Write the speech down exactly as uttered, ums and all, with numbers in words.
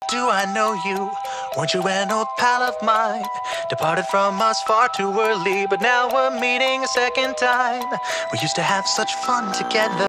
Do I know you? Weren't you an old pal of mine? Departed from us far too early, but now we're meeting a second time. We used to have such fun together.